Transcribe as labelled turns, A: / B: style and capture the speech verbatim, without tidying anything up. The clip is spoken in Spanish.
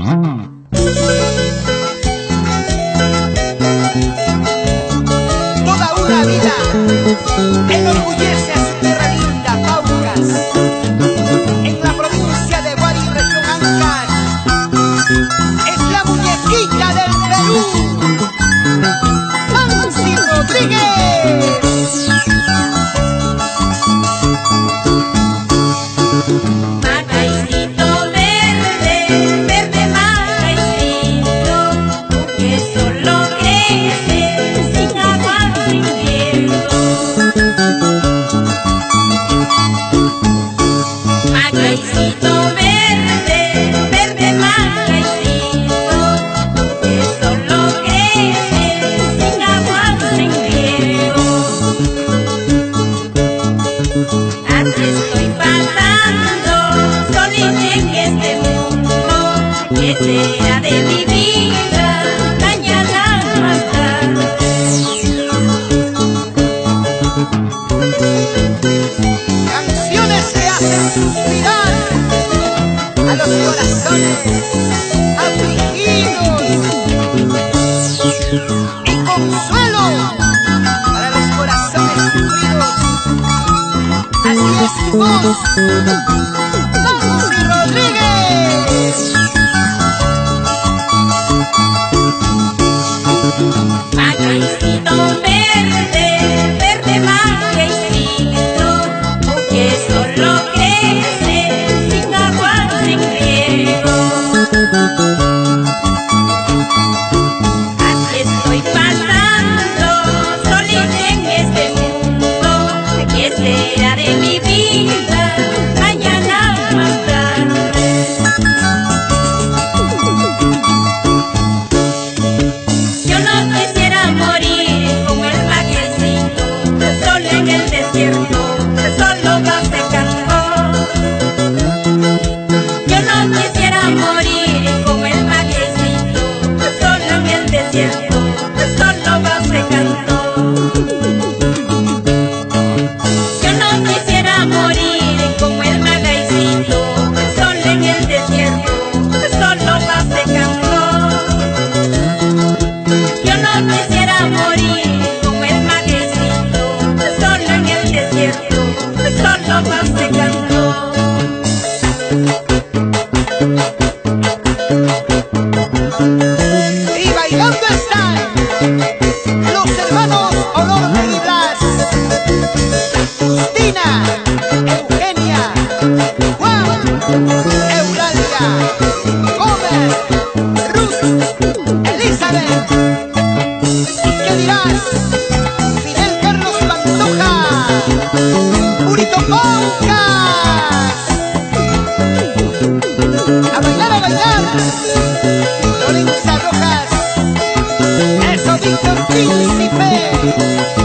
A: Toda una vida enorgullece a su tierra linda, Paucas, en la provincia de Guari, región Ancash. Es la muñequita del Perú, Nancy Rodríguez.
B: Será de mi vida mañana más tarde.
A: Canciones que hacen suspirar a los corazones afligidos y consuelo para los corazones sufridos. Así es tu voz, Nancy Rodríguez.
B: Magueycito verde, verde magueycito, que solo crece sin agua, sin riego. Aquí estoy pasando solita en este mundo, ¿qué será de mi vida mañana más tarde? Yo no quisiera morir como el magueycito, solo en el desierto, solo va secando. Yo no quisiera morir como el magueycito, solo en el desierto, solo va secando. Yo no quisiera morir como el magueycito, solo en el desierto, solo va secando. Yo no quisiera morir como el magueycito, solo en el desierto, solo va secando.
A: Y bailando están los hermanos Olorte y Blas, Justina, Eugenia, Juan, Eulalia, Gómez, Ruth, Elizabeth. ¿Y qué dirás? Fidel Carlos Pantoja, Purito Paucas. A bailar, a bailar. Lorenza Rojas, eso Víctor Príncipe.